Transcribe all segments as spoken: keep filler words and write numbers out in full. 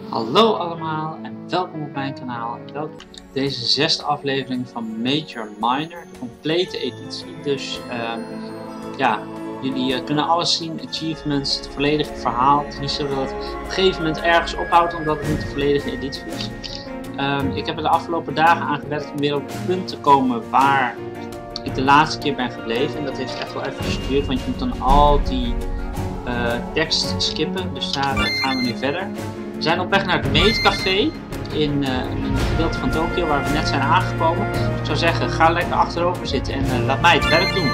Hallo allemaal en welkom op mijn kanaal. Welkom op deze zesde aflevering van Major Minor, de complete editie. Dus um, ja, jullie uh, kunnen alles zien, achievements, het volledige verhaal. Het is niet zo dat het op een gegeven moment ergens ophoudt omdat het niet de volledige editie is. Um, ik heb er de afgelopen dagen aan gewerkt om weer op het punt te komen waar ik de laatste keer ben gebleven. En dat heeft echt wel even gestudeerd, want je moet dan al die uh, tekst skippen. Dus daar uh, gaan we nu verder. We zijn op weg naar het Maid Café in, uh, in een gedeelte van Tokio waar we net zijn aangekomen. Ik zou zeggen, ga lekker achterover zitten en uh, laat mij het werk doen.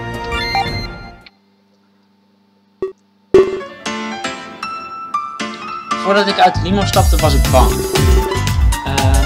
Voordat ik uit de limo stapte was ik bang. Uh,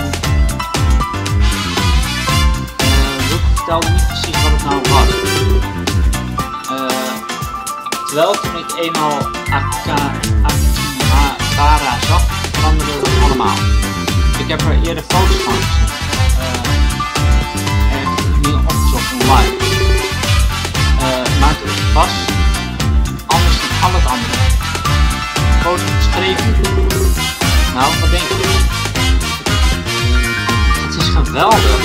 uh, Luke vertelde niet precies wat het nou was. Uh, terwijl toen ik eenmaal Aka... Bara zag, veranderde het allemaal. Ik heb er eerder foto's van gezien. Uh, en ik heb het nu opgezocht online. Uh, maar het was anders dan al het andere. Foto's beschreven. Nou, wat denk je? Het is geweldig.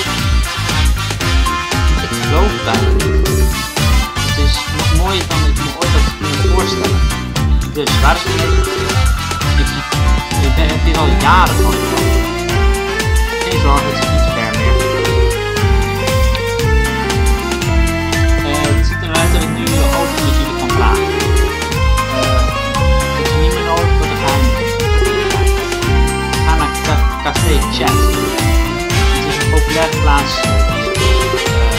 Ik geloof het bijna niet. Het is nog mooier dan ik me ooit had kunnen voorstellen. Dus waar is het mee? Ik ben hier al jaren van gekomen. Geen zorgen, het is niet ver meer. Uh, het ziet eruit dat ik nu open met jullie kan praten. Uh, het is niet meer nodig dat ik geheim is. We gaan naar ca Café Chat. Het is een populaire plaats. Uh, uh,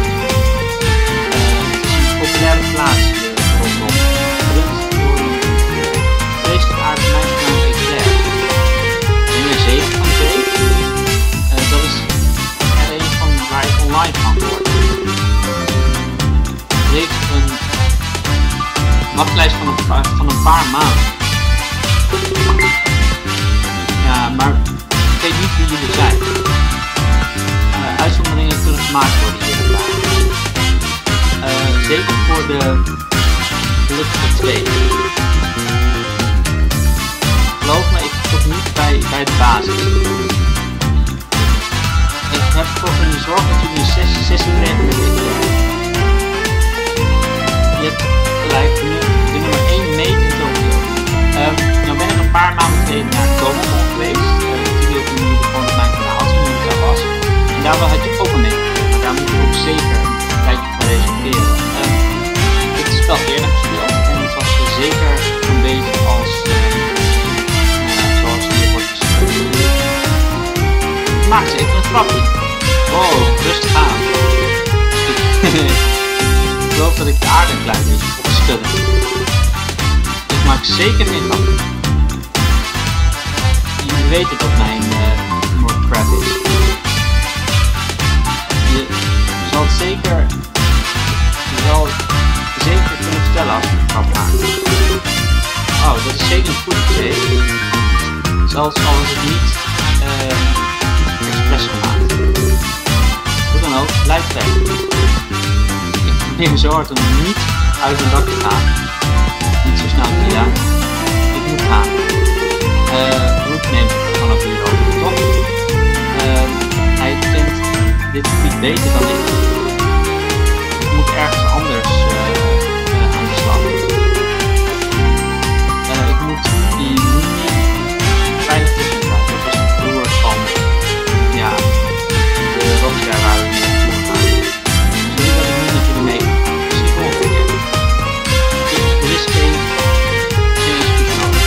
het is een populaire plaats hier rondom. Gerund door een vreselijk aardig meisje van Eclair. Nummer zeven van twee. Uh, dat is er een van waar ik online van word. Het heeft een wachtlijst van een, paar, van een paar maanden. Ja, maar ik weet niet wie jullie zijn. Uh, uitzonderingen kunnen gemaakt worden hier en daar. Uh, zeker voor de gelukkige twee. Geloof me, ik stop niet bij, bij de basis. Ik heb ervoor kunnen zorgen dat jullie een sessie, sessie krijgen met ik. Je hebt gelijk, nu de nummer één meet in Tokio. Um, nou ben ik een paar maanden geleden naar Komo geweest. Uh, die video kunnen jullie gewoon op mijn kanaal zien hoe het daar was. En daar had je ook een meet. Maar daar moet je ook zeker een tijdje voor reserveren. Um, ik heb het spel eerder gespeeld en het was uh, zeker een beetje als... Uh, Maak ze even een grapje. Wow, rustig aan. Ik geloof dat ik de aarde een klein beetje op schudden. Ik maak zeker geen grapje. Jullie weten dat mijn uh, humor crap is. Je, je zal het zeker, je zal het zeker kunnen vertellen als je een grap maakt. Oh, dat is zeker een goed idee. Zelfs al is het niet uh, expres gemaakt. Hoe dan ook, blijf weg. Ik probeer zo hard om niet uit mijn dak te gaan. Niet zo snel, ja. Ik moet gaan. Uh, Root neemt het vanaf hier over, toch? Uh, hij kent dit gebied beter dan ik. Ik moet ergens anders uh, uh, aan de slag. Uh, ik moet die mini veilig tussen krijgen. Dat was een broer van, ja, de rockstar waar we mee naartoe gaan. Sorry dat ik nu met jullie mee ga. Misschien volgende keer. Er is geen, geen excuus nodig.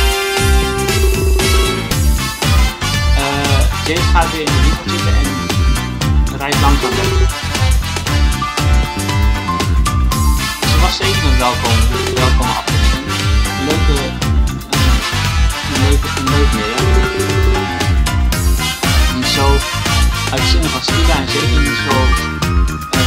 Uh, James gaat weer in de winkel zitten en rijdt langzaam weg. Ze was zeker een welkom, welkome afwisseling. Leuke, uh, een leuke, een leuk midden. Niet zo uitzinnig als Stila en zeker niet zo uh,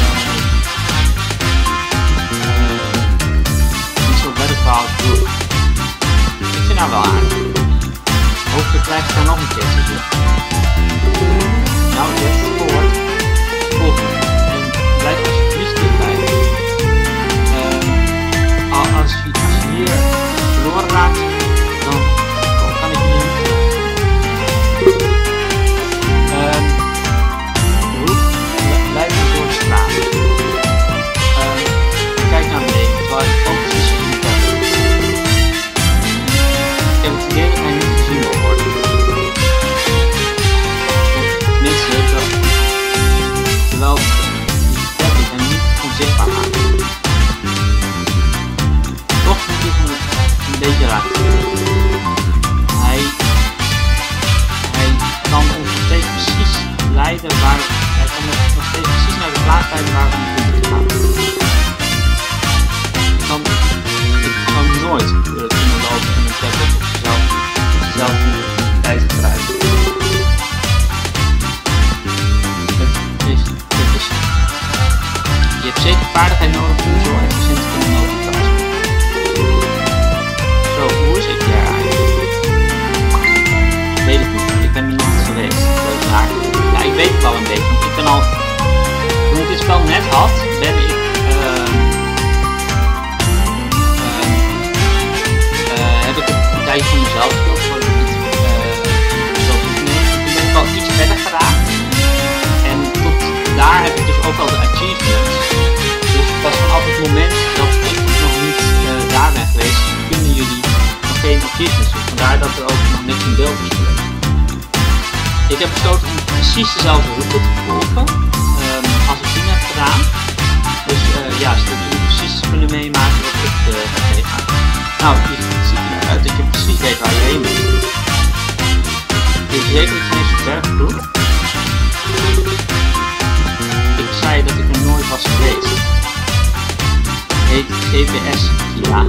uh, niet zo radical als Brooke. Ik vind haar wel aardig. Hopelijk krijg ik haar nog een keer te doen. Nou, je hebt het gehoord. Volgende. En blijf alsjeblieft dichtbij. Uh, als, je, als je hier verloren raakt, dan kan ik je niet weet het al een beetje. Want ik ben al, toen ik dit spel net had, ben ik uh, uh, uh, heb ik het een tijdje voor mezelf gespeeld, voor ik het uh, zo goed neem. Toen ben ik al iets verder geraakt. En tot daar heb ik dus ook al de achievements. Dus pas vanaf het moment dat ik nog niet uh, daar ben geweest, kunnen jullie nog geen achievements doen. Vandaar dat er ook nog niks in beeld is geweest. Ik heb besloten om precies dezelfde route te volgen um, als ik toen heb gedaan. Dus uh, ja, zodat jullie precies kunnen meemaken wat ik uh, heb meegemaakt. Nou, je ziet eruit dat je precies weet waar je heen moet. Weet je zeker dat je niet zo ver doet? Ik zei dat ik er nooit was geweest. Heet G P S Villa.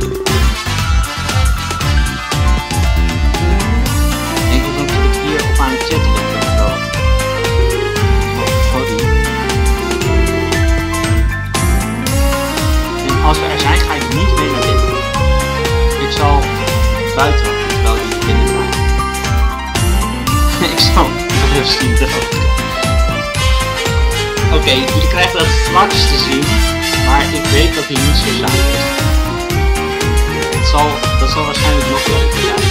Ik denk ook dat ik hier op aan het chatten ben of zo. Oh, sorry. En als we er zijn, ga ik niet mee naar binnen. Ik zal buiten wachten terwijl die binnen zijn. Ik zal misschien erover. Oké, okay, jullie krijgen dat straks te zien, maar ik weet dat die niet zo saai is. Het zal, dat zal waarschijnlijk nog leuker zijn.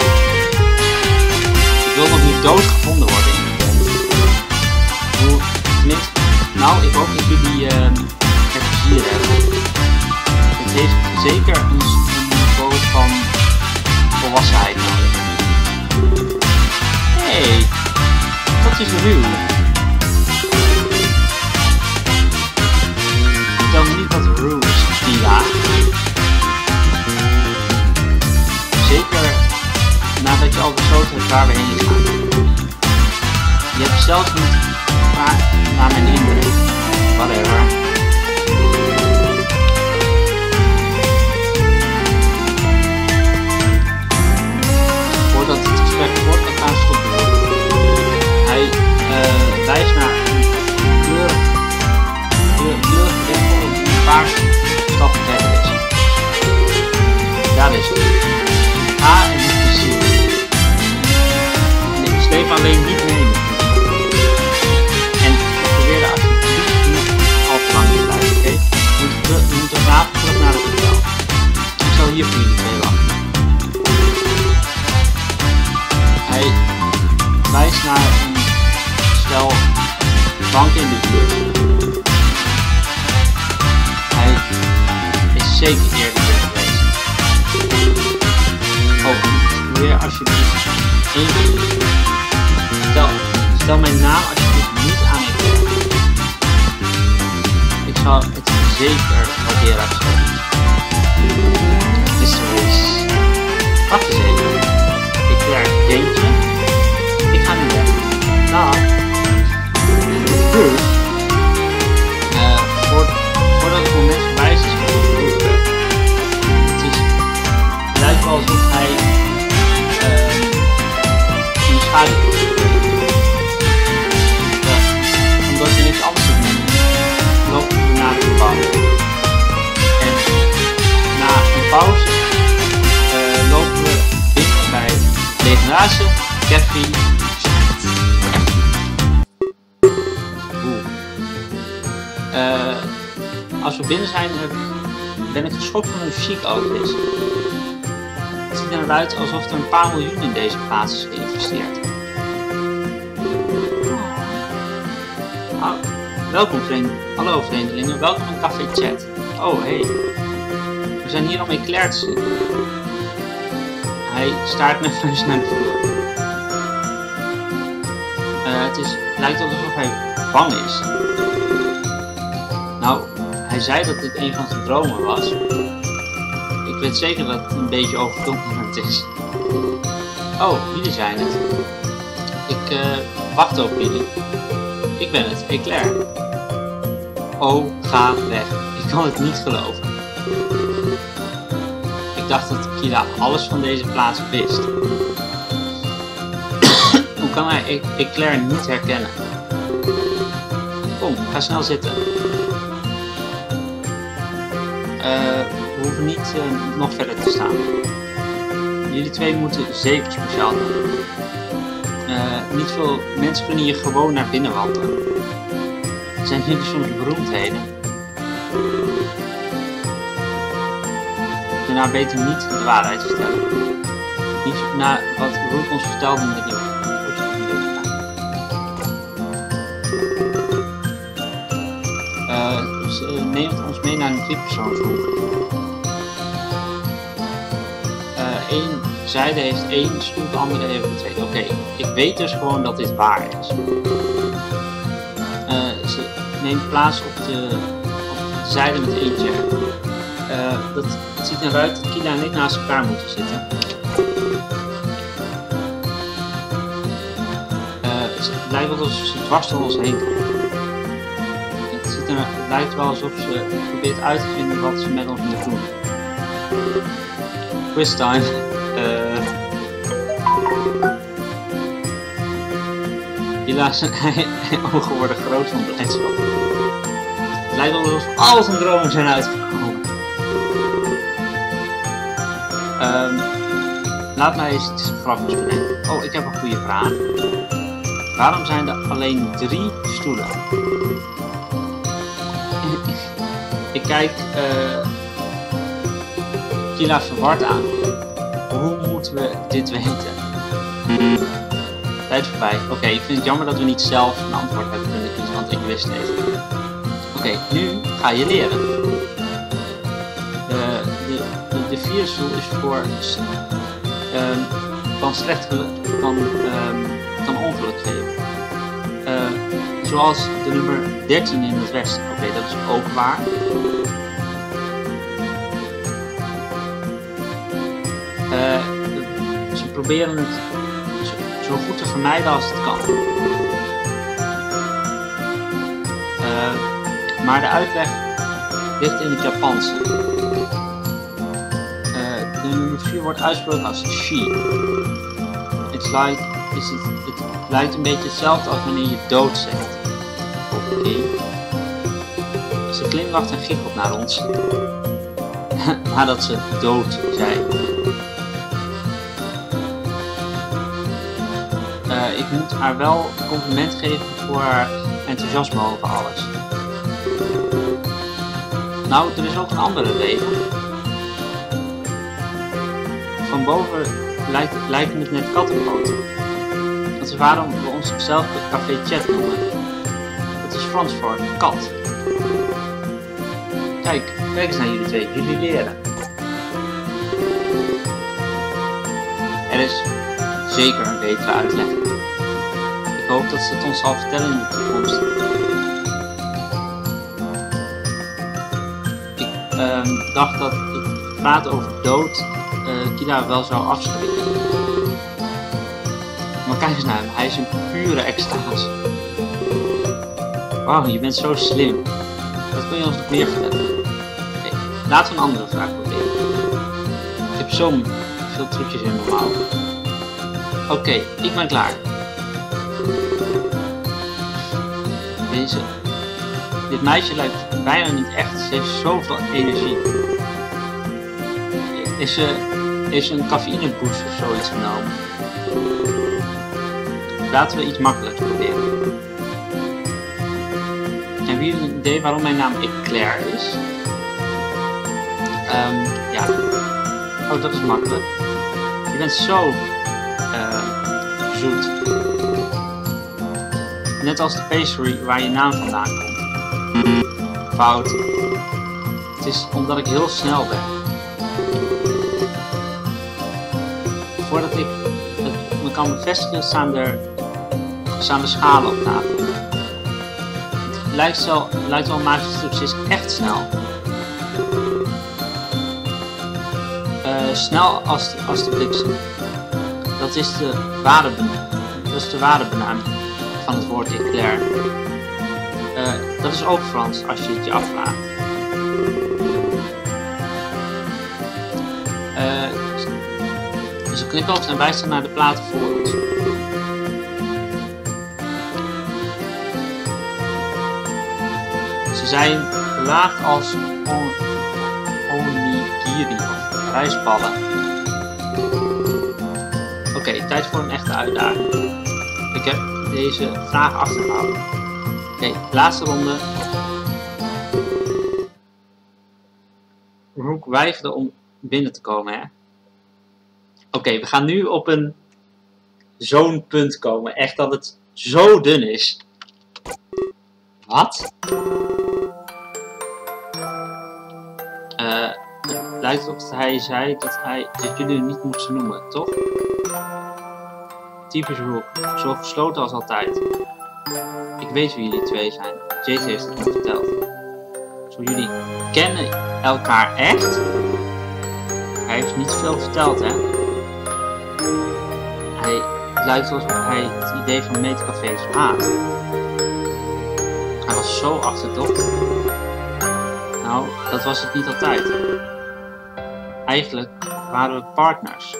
Ik wil nog niet doodgevonden worden in de tent. Hoe, tenminste, nou, ik hoop dat jullie uh, er plezier hebben. Het heeft zeker een, een niveau van volwassenheid nodig. Hé, hey, dat is ruw. Vertel me niet wat ruw is, Villa. Zeker nadat je al besloten hebt waar we heen gaan. Je hebt zelfs niet gevraagd naar mijn indruk. Whatever. Voordat het gesprek wordt, dan gaan we stoppen. Hij uh, wijst naar een kleurig, kleurig lichtbol die een paar stappen verder is. Daar is het. Ga en met plezier. Nee, sleep alleen niet mee met me. En probeer er alsjeblieft niet al te lang te blijven, oké? Okay? We moeten vanavond terug naar het hotel. Ik zal hier voor jullie twee wachten. Hij wijst naar een stel banken in de buurt. Hij is zeker eerder hier geweest. Oh, probeer alsjeblieft één keer. Stel, stel mijn naam alsjeblieft niet aan ik werk. Ik zal het zeker waarderen als je dat doet. Mysteries. Wacht eens even. Ik werk Deentje. Ik ga nu weg. Nou. Bruce. Uh, voor, voordat het moment voorbij is, is het goed. Het is, het lijkt wel alsof hij uh, in de schaduw wordt. Ja, omdat je niks anders te doen, lopen we naar de gebouw. En na een pauze uh, lopen we binnen bij legendarische Cafe Chat. Uh, als we binnen zijn, uh, ben ik geschokt van hoe chic alles is. Het ziet eruit alsof er een paar miljoen in deze plaats is geïnvesteerd. Oh. Welkom vrienden. Hallo vreemdelingen, welkom in Café Chat. Oh hey, we zijn hier om Eclair te zien. Hij staart met neus naar de vloer. Uh, het is, lijkt alsof hij bang is. Nou, hij zei dat dit een van zijn dromen was. Ik weet zeker dat het een beetje overdonkerend is. Oh, jullie zijn het. Ik uh, wacht op jullie. Ik ben het, Eclair. Oh, ga weg. Ik kan het niet geloven. Ik dacht dat Kila alles van deze plaats wist. Hoe kan hij e Eclair niet herkennen? Kom, ga snel zitten. Uh, we hoeven niet uh, nog verder te staan. Jullie twee moeten zeker speciaal doen. Uh, niet veel mensen kunnen hier gewoon naar binnen wandelen. Zijn jullie soms beroemdheden? Ik kan nou beter niet de waarheid vertellen. Niet naar wat Rook ons vertelde met die. Uh, ze neemt ons mee naar een driepersoonsgroep. Uh, Eén zijde heeft één stoel, de andere heeft een tweede. Oké, okay. Ik weet dus gewoon dat dit waar is. Uh, ze neemt plaats op de, op de zijde met één chair. Uh, dat het ziet eruit dat Kila en ik naast elkaar moeten zitten. Uh, het lijkt wel alsof ze dwars door ons heen komt. Het, ziet er, het lijkt wel alsof ze probeert uit te vinden wat ze met ons moet doen. Quiz time. Uh, Helaas zijn ogen worden groot van blijdschap. Het lijkt wel alsof al zijn dromen zijn uitgekomen. Um, laat mij eens iets grappigs bedenken. Oh, ik heb een goede vraag. Waarom zijn er alleen drie stoelen? Ik kijk uh, Kila verward aan. Hoe moeten we dit weten? Tijd voorbij. Oké, okay, ik vind het jammer dat we niet zelf een antwoord hebben kunnen kiezen, want ik wist het even. Oké, okay, nu ga je leren. De, de, de, de vierde stoel is voor um, kan slecht kan, um, kan ongeluk geven. Uh, zoals de nummer dertien in het westen. Oké, okay, dat is ook waar. Uh, ze proberen het zo goed te vermijden als het kan. Uh, maar de uitleg ligt in het Japanse. Uh, de nummer vier wordt uitgesproken als she. It's like, is het, het lijkt een beetje hetzelfde als wanneer je dood zegt. Oké. Okay. Ze glimlacht en giechelt naar ons. Nadat ze dood zei. Uh, ik moet haar wel een compliment geven voor haar enthousiasme over alles. Nou, er is ook een andere reden. Van boven lijkt, lijken het net kattenpoten. Dat is waarom we ons zelf het café chat noemen. Dat is Frans voor kat. Kijk, kijk eens naar jullie twee. Jullie leren. Er is zeker een betere uitleg. Ik hoop dat ze het ons zal vertellen in de toekomst. Ik um, dacht dat het praten over dood uh, Kila wel zou afschrikken. Maar kijk eens naar hem, hij is een pure extase. Wauw, je bent zo slim. Wat kun je ons nog meer vertellen? Okay, laten we een andere vraag proberen. Ik heb zo veel trucjes in mijn mouw. Oké, okay, ik ben klaar. Deze. Dit meisje lijkt bijna niet echt. Ze heeft zoveel energie. Is ze, is ze een cafeïneboost of zoiets genomen? Laten we iets makkelijks proberen. Hebben jullie een idee waarom mijn naam Eclair is? Um, ja. Oh, dat is makkelijk. Je bent zo uh, zoet. Net als de pastry waar je naam vandaan komt. Fout. Het is omdat ik heel snel ben. Voordat ik het me kan bevestigen staan er, staan de schalen op tafel. Het lijkt, zo, het lijkt wel magisch, dus het is echt snel. Uh, snel als de, als de bliksem. Dat is de ware benaming. Dat is de ware benaming van het woord Eclair. Uh, dat is ook Frans als je het je afvraagt. Uh, ze knipoogst en wijst naar de platen voor ons. Ze zijn gelaagd als on onigiri of rijstballen. Oké, okay, tijd voor een echte uitdaging. Ik heb deze vraag achtergehouden. Oké, okay, laatste ronde. Rook weigerde om binnen te komen, hè. Oké, okay, we gaan nu op een zo'n punt komen. Echt dat het zo dun is. Wat? Uh, het lijkt erop dat hij zei dat hij dat jullie niet moesten noemen, toch? Typisch Rook, zo gesloten als altijd. Ik weet wie jullie twee zijn. Jade heeft het me verteld. Zo, jullie kennen elkaar echt? Hij heeft niet veel verteld, hè? Hij het lijkt alsof hij het idee van meetcafés haat. Hij was zo achterdochtig. Nou, dat was het niet altijd. Eigenlijk waren we partners.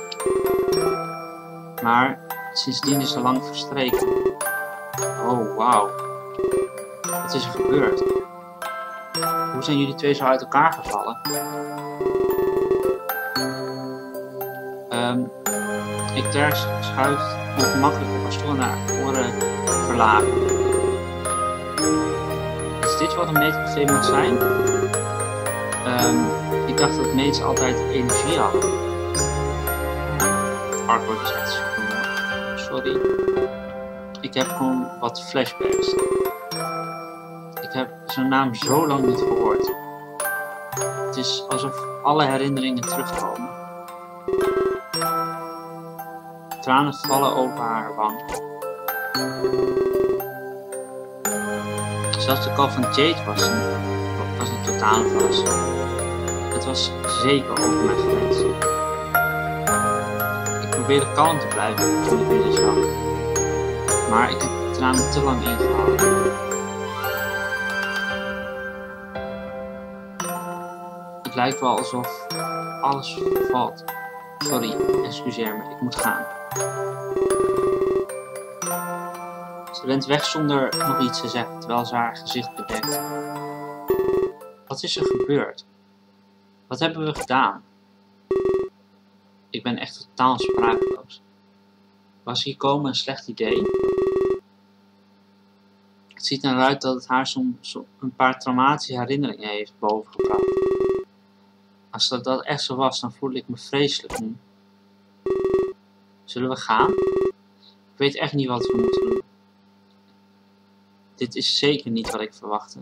Maar sindsdien is er lang verstreken. Oh, wauw. Wat is er gebeurd? Hoe zijn jullie twee zo uit elkaar gevallen? Um, ik Claire schuift ongemakkelijk op haar stoel naar oren verlagen. Is dit wat een meetcafé moet zijn? Um, ik dacht dat meets altijd energie hadden. Artwork is echt super. Sorry. Ik heb gewoon wat flashbacks. Ik heb zijn naam zo lang niet gehoord. Het is alsof alle herinneringen terugkomen. Tranen vallen over haar wang. Zelfs de call van Jade was een, was een totale verrassing. Het was zeker over mij geweest. Ik probeerde kalm te blijven toen ik jullie zag. Maar ik heb de tranen te lang ingehouden. Het lijkt wel alsof alles valt. Sorry, excuseer me, ik moet gaan. Ze rent weg zonder nog iets te zeggen, terwijl ze haar gezicht bedekt. Wat is er gebeurd? Wat hebben we gedaan? Ik ben echt totaal sprakeloos. Was hier komen een slecht idee? Het ziet eruit dat het haar soms een paar traumatische herinneringen heeft bovengebracht. Als dat, dat echt zo was, dan voel ik me vreselijk nu. Zullen we gaan? Ik weet echt niet wat we moeten doen. Dit is zeker niet wat ik verwachtte.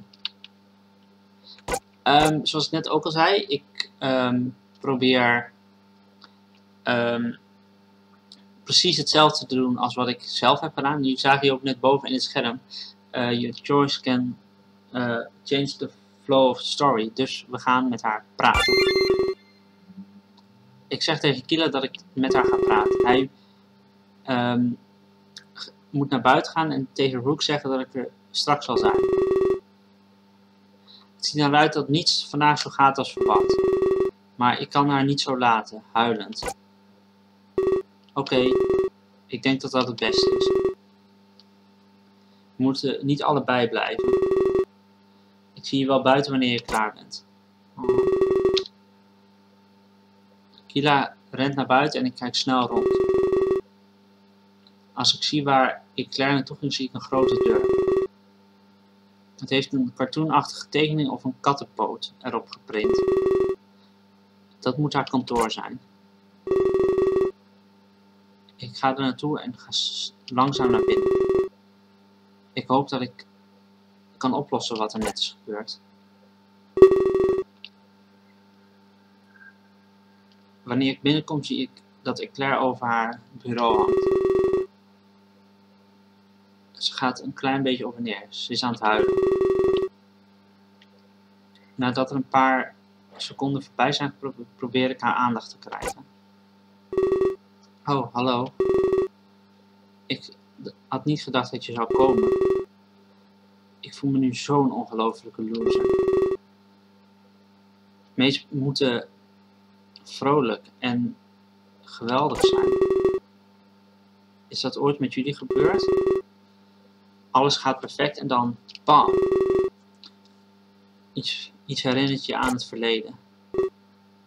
Um, zoals ik net ook al zei, ik um, probeer um, precies hetzelfde te doen als wat ik zelf heb gedaan. Jullie zagen hier ook net boven in het scherm. Uh, your choice can uh, change the flow of the story. Dus we gaan met haar praten. Ik zeg tegen Kila dat ik met haar ga praten. Hij um, moet naar buiten gaan en tegen Rook zeggen dat ik er straks zal zijn. Het ziet eruit dat niets vandaag zo gaat als verwacht. Maar ik kan haar niet zo laten, huilend. Oké, okay, ik denk dat dat het beste is. We moeten niet allebei blijven. Ik zie je wel buiten wanneer je klaar bent. Oh. Kila rent naar buiten en ik kijk snel rond. Als ik zie waar ik Claire naartoe ging, zie ik een grote deur. Het heeft een cartoonachtige tekening of een kattenpoot erop geprint. Dat moet haar kantoor zijn. Ik ga er naartoe en ga langzaam naar binnen. Ik hoop dat ik kan oplossen wat er net is gebeurd. Wanneer ik binnenkom, zie ik dat ik Claire over haar bureau hangt. Ze gaat een klein beetje op en neer. Ze is aan het huilen. Nadat er een paar seconden voorbij zijn, probeer ik haar aandacht te krijgen. Oh, hallo. Ik had niet gedacht dat je zou komen. Ik voel me nu zo'n ongelofelijke loser. Meest moeten vrolijk en geweldig zijn. Is dat ooit met jullie gebeurd? Alles gaat perfect en dan bam. Iets, iets herinnert je aan het verleden.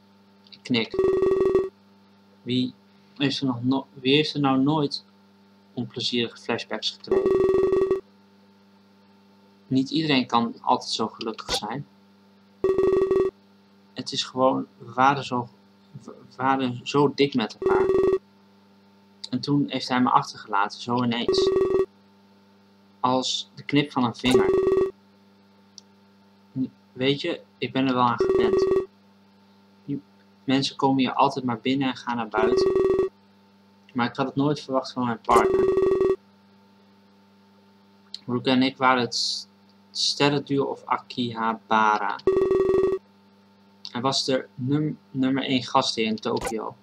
Ik knik. Wie heeft er, nog no wie heeft er nou nooit onplezierige flashbacks gekregen. Niet iedereen kan altijd zo gelukkig zijn. Het is gewoon, we waren zo, we waren zo dik met elkaar. En toen heeft hij me achtergelaten, zo ineens. Als de knip van een vinger. Weet je, ik ben er wel aan gewend. Die mensen komen hier altijd maar binnen en gaan naar buiten. Maar ik had het nooit verwacht van mijn partner. Rook en ik waren het sterrenduo of Akihabara. Hij was de num nummer één gastheer in Tokio.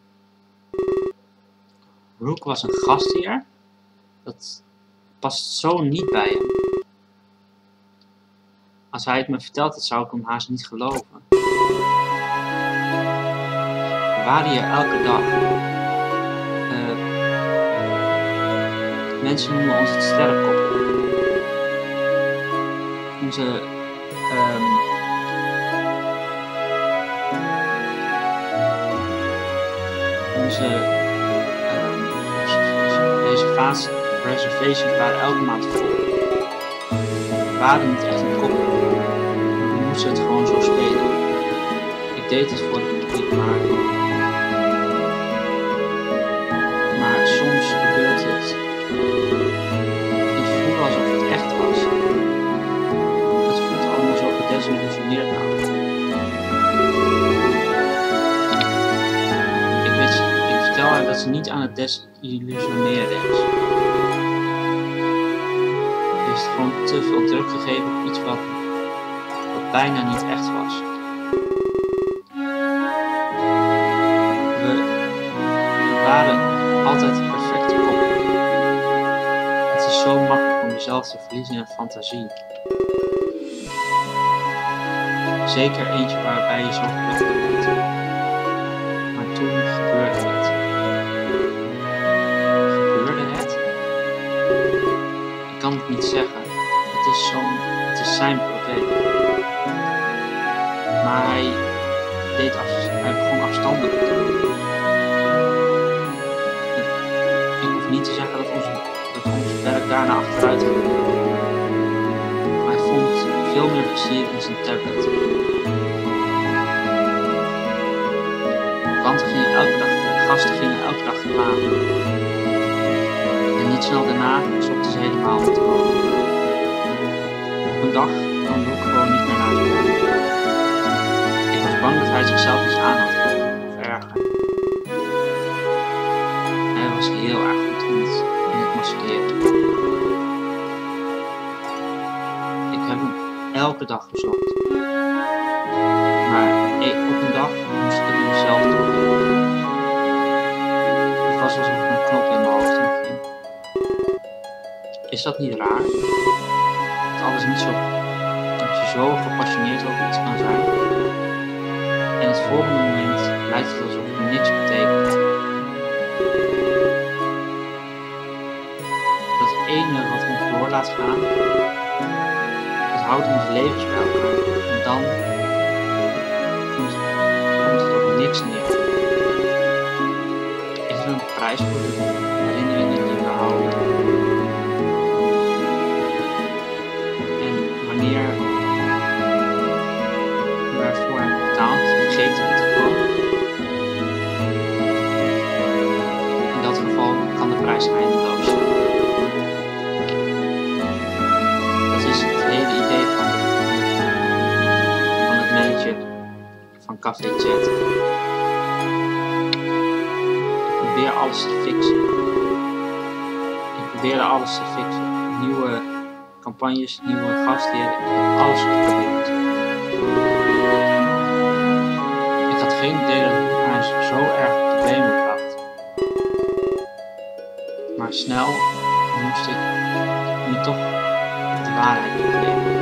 Rook was een gastheer? Dat past zo niet bij hem. Als hij het me vertelt, dat zou ik hem haast niet geloven. We waren hier elke dag. Uh, mensen noemen ons het sterrenkoppel. Onze um, onze um, deze fase reservations waren elke maand vol. We waren niet echt een koppel. We moesten het gewoon zo spelen. Ik deed het voor het publiek, maar maar soms gebeurt het. Het voelde alsof het echt was. Het voelt allemaal zo gedesillusioneerd nou. Ik weet, ik vertel haar dat ze niet aan het desillusioneren is. Ze heeft gewoon te veel druk gegeven op iets wat, wat bijna niet echt was. We, we waren altijd het perfecte koppel. Het is zo makkelijk om jezelf te verliezen in een fantasie. Zeker eentje waarbij je zo gelukkig bent. Maar toen gebeurde het. Gebeurde het? Ik kan het niet zeggen. Het is zo'n, het is zijn probleem. Maar hij deed af, hij begon afstandelijk te doen. Ik, ik hoef niet te zeggen dat onze, dat ons werk daarna achteruit ging. Maar hij vond veel meer plezier in zijn tablet. Klanten gingen elke dag, gasten gingen elke dag klagen. En niet snel daarna stopten ze helemaal met komen. Op een dag kwam Rook gewoon niet meer naar zijn werk. Ik was bang dat hij zichzelf iets aan had gedaan, of erger. Hij was heel erg goed in het, in het maskeren. Ik heb hem elke dag gezocht. Maar hey, op een dag moest ik het mezelf doen. Het was alsof er een knop in mijn hoofd ging. Is dat niet raar? Dat alles niet zo, dat je zo gepassioneerd over iets kan zijn. En het volgende moment lijkt het alsof het niks betekent. Dat ene wat ons door laat gaan, dat houdt onze levens bij elkaar. En dan komt, komt het op niks neer. Is er een prijs voor de herinneringen die we houden? En wanneer we ervoor hebben betaald, vergeten we het gewoon. In dat geval kan de prijs eindeloos zijn. Dat is het hele idee van, van het manager van Café Chat. Ik probeer alles te fixen. Ik probeerde alles te fixen. Nieuwe campagnes, nieuwe gastheren, ik heb alles geprobeerd. Ik had geen idee dat hij zo erg problemen bracht. Maar snel moest ik nu toch de waarheid toegeven.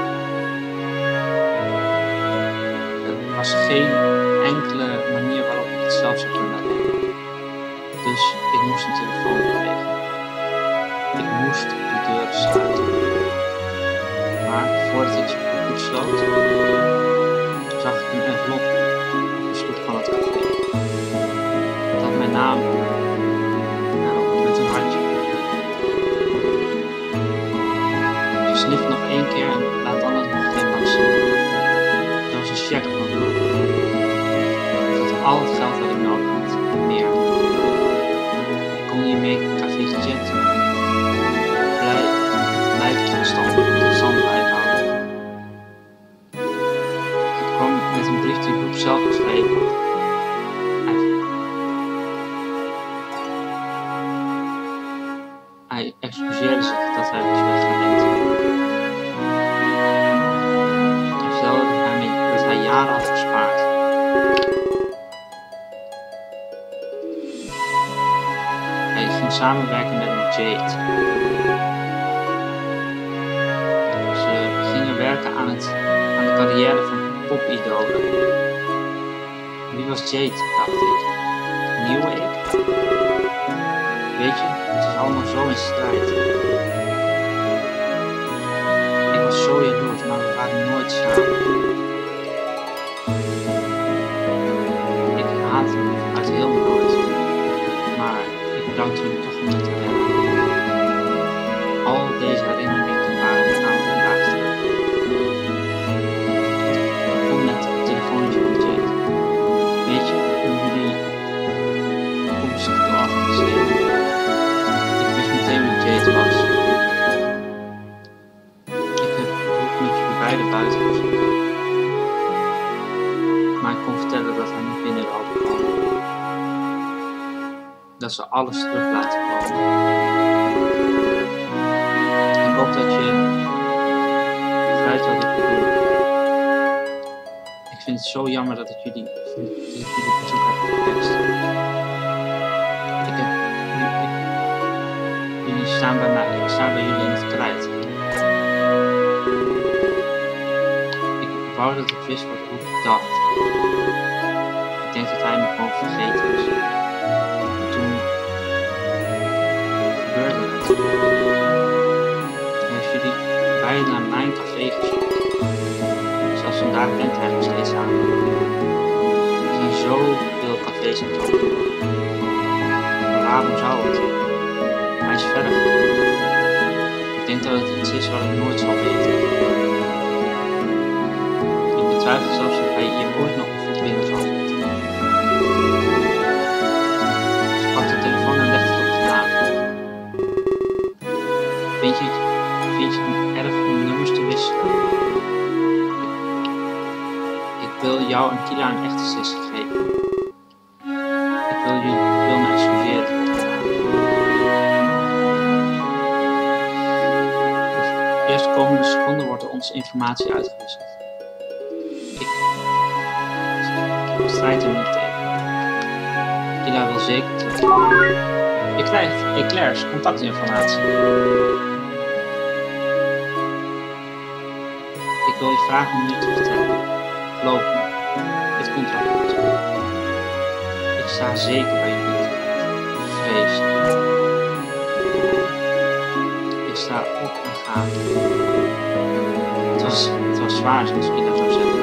Er was geen enkele manier waarop ik het zelf zou kunnen redden. Dus ik moest een telefoon krijgen. Ik moest de deuren sluiten. Maar voordat ik ze goed sloot, zag ik een envelop op de stoep van het café. Het had mijn naam erop met een hartje. Snif nog één keer en laat dan het nog glimlach zien. Dat was een check van me. Dat was al het geld dat ik nodig had. En meer. Ik kon hiermee café chatten. Blij, blijf constant, constant blijven houden. Ik kwam met een brief die ik op zelf geschreven had. Hij excuseerde zich dat hij was weggerend. Hij vertelde mij dat hij jaren had gespaard. Hij ging samenwerken met een Jade. Ze gingen werken aan, het, aan de carrière van popidolen. Wie was Jade, dacht ik. Nieuwe ik? Weet je, het is allemaal zo in strijd. Ik was zo jaloers, maar we waren nooit samen. Ik haatte hem uit heel mijn hart. Maar ik bedankte hem toch om me te redden. Al deze herinneringen waren aan vandaag terug. Ik begon met het telefoontje van Jade. Weet je, hoe jullie komst te organiseren. Meteen met Jade was. Ik heb ook met jullie beiden buiten gezocht. Maar ik kon vertellen dat hij niet binnen wilde komen. Dat ze alles terug laten komen. Ik hoop dat je begrijpt wat ik bedoel. Ik vind het zo jammer dat ik jullie, dat ik jullie bezoek heb gepest. Ik heb Jullie staan bij mij, ik sta bij jullie in het krijt. Ik wou dat ik wist wat ik dacht. Ik denk dat hij me gewoon vergeten is. En toen gebeurde het. Hij heeft jullie beiden naar mijn café gezocht. Zelfs vandaag denkt hij nog steeds aan me. Er zijn zoveel cafés in Tokio. Maar waarom zou het? Hij is verder gegaan. Ik denk dat het iets is wat ik nooit zal weten. Ik betwijfel zelfs of hij hier ooit nog een voet binnen zal zetten. Ze pakt de telefoon en legt het op de tafel. Vind je het, vind je het erg om nummers te wisselen? Ik, ik wil jou en Kila een echte sessie geven. Ik wil je wil me excuseren. De eerste komende seconde wordt er onze informatie uitgewisseld. Ik, ik strijd er niet tegen. Kila wil zeker terug. Je krijgt Eclairs contactinformatie. Ik wil je vragen om nu te vertellen. Geloof me, dit komt wel goed. Ik sta zeker bij jullie. Vreselijk. Ik sta op en ga. Het was, het was zwaar, zoals ik dat zou zeggen.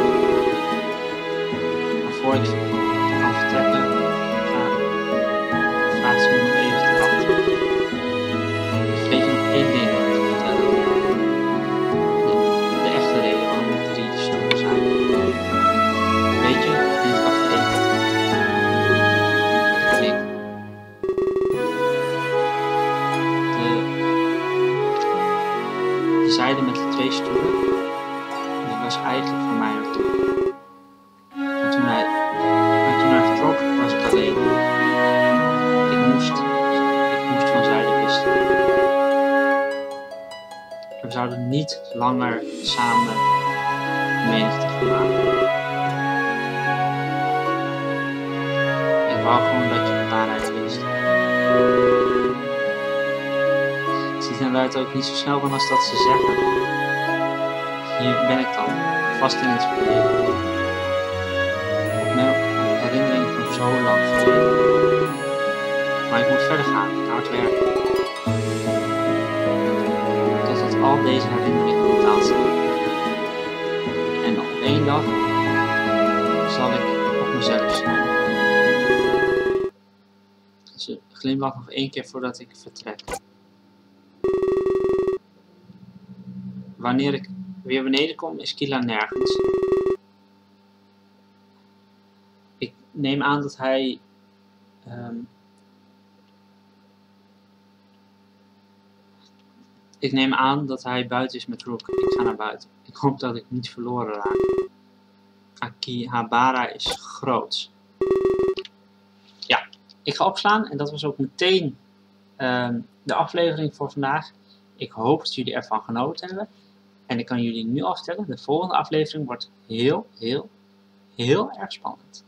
Maar voor ik kan vertrekken, ga, vraagt ze me nog even te wachten. Ik vergeet je nog één ding te vertellen. De, de echte reden waarom we drie stoelen zijn. Weet je, in het café. Ik. De zijde met de twee stoelen, die was eigenlijk voor mij naartoe. Maar toen hij, maar toen hij vertrok, was ik alleen. Ik moest, ik moest van zijde wisselen. We zouden niet langer samen menigte gaan maken. Ik wou gewoon dat je de waarheid wist. Het ziet eruit ook niet zo snel van als dat ze zeggen. Hier ben ik dan, vast in het verleden. Op mijn herinnering van zo lang geleden. Maar ik moet verder gaan, hard werken. Totdat al deze herinneringen betaald zijn. En op één dag zal ik op mezelf zijn. Ze glimlacht nog één keer voordat ik vertrek. wanneer ik weer beneden kom, is Kila nergens. Ik neem aan dat hij... Um, ik neem aan dat hij buiten is met Rook. Ik ga naar buiten. Ik hoop dat ik niet verloren raak. Akihabara is groot. Ja, ik ga opslaan en dat was ook meteen um, de aflevering voor vandaag. Ik hoop dat jullie ervan genoten hebben. En ik kan jullie nu al vertellen, de volgende aflevering wordt heel, heel, heel erg spannend.